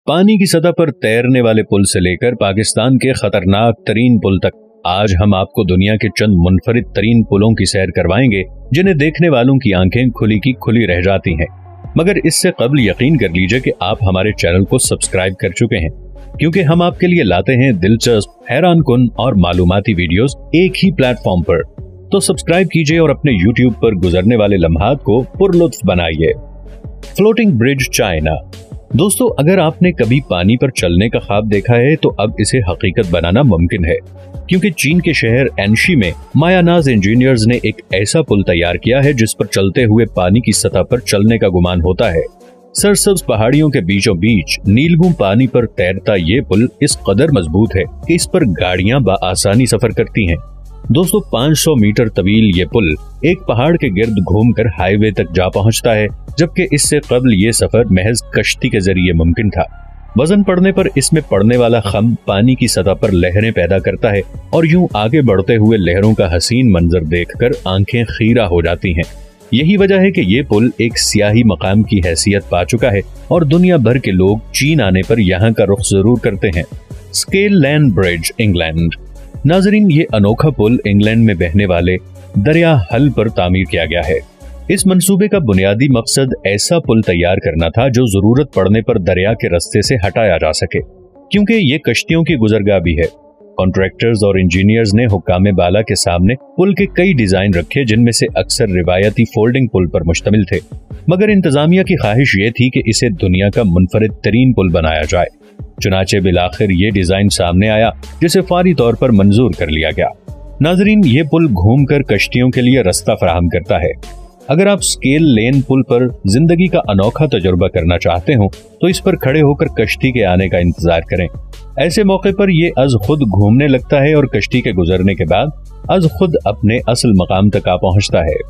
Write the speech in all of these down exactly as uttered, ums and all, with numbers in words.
पानी की सतह पर तैरने वाले पुल से लेकर पाकिस्तान के खतरनाक तरीन पुल तक, आज हम आपको दुनिया के चंद मुनफरिद तरीन पुलों की सैर करवाएंगे जिन्हें देखने वालों की आंखें खुली की खुली रह जाती हैं। मगर इससे कबल यकीन कर लीजिए कि आप हमारे चैनल को सब्सक्राइब कर चुके हैं, क्योंकि हम आपके लिए लाते हैं दिलचस्प, हैरान कुन और मालूमाती वीडियोस एक ही प्लेटफॉर्म पर। तो सब्सक्राइब कीजिए और अपने यूट्यूब पर गुजरने वाले लम्हात को पुरलुत्फ बनाइए। Floating bridge China. दोस्तों, अगर आपने कभी पानी पर चलने का ख्वाब देखा है तो अब इसे हकीकत बनाना मुमकिन है, क्योंकि चीन के शहर एनशी में मायानाज इंजीनियर्स ने एक ऐसा पुल तैयार किया है जिस पर चलते हुए पानी की सतह पर चलने का गुमान होता है। सरसब्ज पहाड़ियों के बीचों बीच नीलगुम पानी पर तैरता ये पुल इस कदर मजबूत है कि इस पर गाड़ियां बआसानी सफर करती हैं। दोस्तों, पाँच सौ मीटर तवील ये पुल एक पहाड़ के गिर्द घूमकर हाईवे तक जा पहुंचता है, जबकि इससे कबल ये सफर महज कश्ती के जरिए मुमकिन था। वजन पड़ने पर इसमें पड़ने वाला खम पानी की सतह पर लहरें पैदा करता है और यूं आगे बढ़ते हुए लहरों का हसीन मंजर देखकर आंखें खीरा हो जाती हैं। यही वजह है कि ये पुल एक सियाही मकाम की हैसियत पा चुका है और दुनिया भर के लोग चीन आने पर यहाँ का रुख जरूर करते हैं। Scale Land Bridge, England. नाजरीन, ये अनोखा पुल इंग्लैंड में बहने वाले दरिया हल पर तामीर किया गया है। इस मंसूबे का बुनियादी मकसद ऐसा पुल तैयार करना था जो जरूरत पड़ने पर दरिया के रास्ते से हटाया जा सके, क्योंकि ये कश्तियों की गुजरगाह भी है। कॉन्ट्रैक्टर्स और इंजीनियर्स ने हुक्काम बाला के सामने पुल के कई डिजाइन रखे, जिनमें से अक्सर रिवायती फोल्डिंग पुल पर मुश्तमिल थे, मगर इंतजामिया की ख्वाहिश ये थी कि इसे दुनिया का मुनफरिद तरीन पुल बनाया जाए। चुनाचे बिलाखिर ये डिजाइन सामने आया, जिसे फौरी तौर पर मंजूर कर लिया गया। नाजरीन, ये पुल घूमकर कश्तियों के लिए रास्ता फराहम करता है। अगर आप स्केल लेन पुल पर जिंदगी का अनोखा तजुर्बा करना चाहते हो तो इस पर खड़े होकर कश्ती के आने का इंतजार करें। ऐसे मौके पर ये अज खुद घूमने लगता है और कश्ती के गुजरने के बाद अज खुद अपने असल मकाम तक आ पहुंचता है।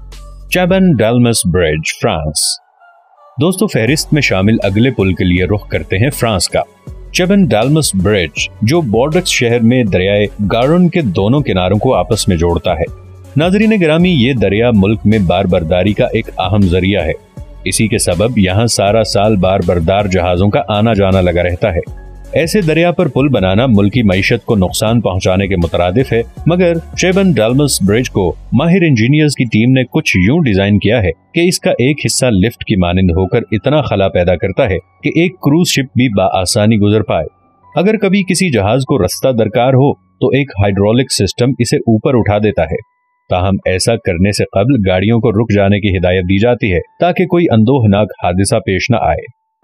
Chaban Delmas Bridge, France. दोस्तों, फहरिस्त में शामिल अगले पुल के लिए रुख करते हैं फ्रांस का। चैबन डालमस ब्रिज, जो बोर्डेक्स शहर में दरियाए गारोन के दोनों किनारों को आपस में जोड़ता है। नाजरीन गिरामी, ये दरिया मुल्क में बार बरदारी का एक अहम जरिया है। इसी के सबब यहाँ सारा साल बार बरदार जहाजों का आना जाना लगा रहता है। ऐसे दरिया पर पुल बनाना मुल्की मईशत को नुकसान पहुंचाने के मुतरादिफ है, मगर चैबन डालमस ब्रिज को माहिर इंजीनियर्स की टीम ने कुछ यूं डिजाइन किया है कि इसका एक हिस्सा लिफ्ट की मानिंद होकर इतना खला पैदा करता है कि एक क्रूज शिप भी बाआसानी गुजर पाए। अगर कभी किसी जहाज को रास्ता दरकार हो तो एक हाइड्रोलिक सिस्टम इसे ऊपर उठा देता है। ताहम ऐसा करने से कबल गाड़ियों को रुक जाने की हिदायत दी जाती है ताकि कोई अंदोहनाक हादसा पेश न आए।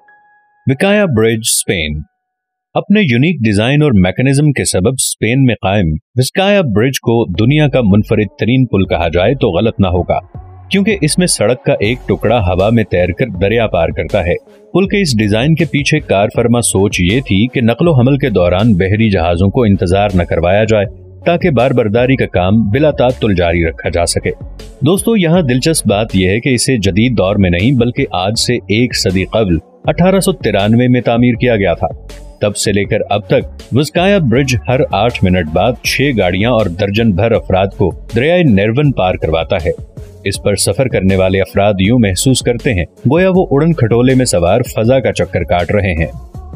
Vizcaya Bridge, Spain. अपने यूनिक डिजाइन और मैकेनिज्म के सबब स्पेन में कायम विस्काया ब्रिज को दुनिया का मुनफरिद तरीन पुल कहा जाए तो गलत ना होगा, क्योंकि इसमें सड़क का एक टुकड़ा हवा में तैरकर दरिया पार करता है। पुल के इस डिजाइन के पीछे कारफरमा सोच ये थी कि नकलो हमल के दौरान बहरी जहाजों को इंतजार न करवाया जाए, ताकि बार बरदारी का काम बिला तातुल जारी रखा जा सके। दोस्तों, यहाँ दिलचस्प बात यह है कि इसे जदीद दौर में नहीं बल्कि आज से एक सदी कबल अठारह सौ तिरानवे में तामीर किया गया था। तब से लेकर अब तक विस्काया ब्रिज हर आठ मिनट बाद छह गाड़ियां और दर्जन भर अफराद को दरियाए नेर्वन पार करवाता है। इस पर सफर करने वाले अफराद यूं महसूस करते हैं गोया वो उड़न खटोले में सवार फजा का चक्कर काट रहे हैं।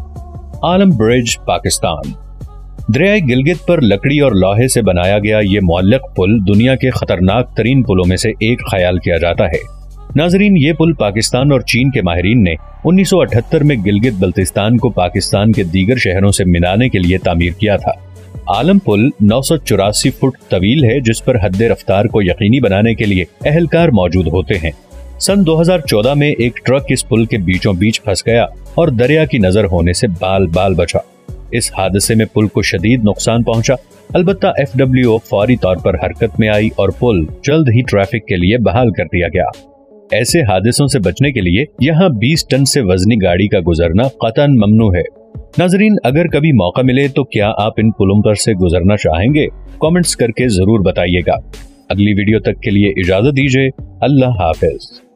आलम ब्रिज, पाकिस्तान। दरियाए गिलगित पर लकड़ी और लोहे से बनाया गया ये मुअल्लक पुल दुनिया के खतरनाक तरीन पुलों में से एक ख्याल किया जाता है। नाजरीन, ये पुल पाकिस्तान और चीन के माहिरीन ने उन्नीस सौ अठहत्तर में गिलगित बल्तिस्तान को पाकिस्तान के दीगर शहरों से मिलाने के लिए तामीर किया था। आलम पुल नौ सौ चौरासी फुट तवील है, जिस पर हद रफ्तार को यकीनी बनाने के लिए अहलकार मौजूद होते हैं। सन दो हज़ार चौदह में एक ट्रक इस पुल के बीचों बीच फंस गया और दरिया की नजर होने से बाल बाल बचा। इस हादसे में पुल को शदीद नुकसान पहुंचा। अलबत्ता एफ डब्ल्यू ओ फौरी तौर पर हरकत में आई और पुल जल्द ही ट्रैफिक के लिए बहाल कर दिया गया। ऐसे हादसों से बचने के लिए यहाँ बीस टन से वजनी गाड़ी का गुजरना कतन ममनू है। नाजरीन, अगर कभी मौका मिले तो क्या आप इन पुलों पर से गुजरना चाहेंगे? कमेंट्स करके जरूर बताइएगा। अगली वीडियो तक के लिए इजाजत दीजिए। अल्लाह हाफिज।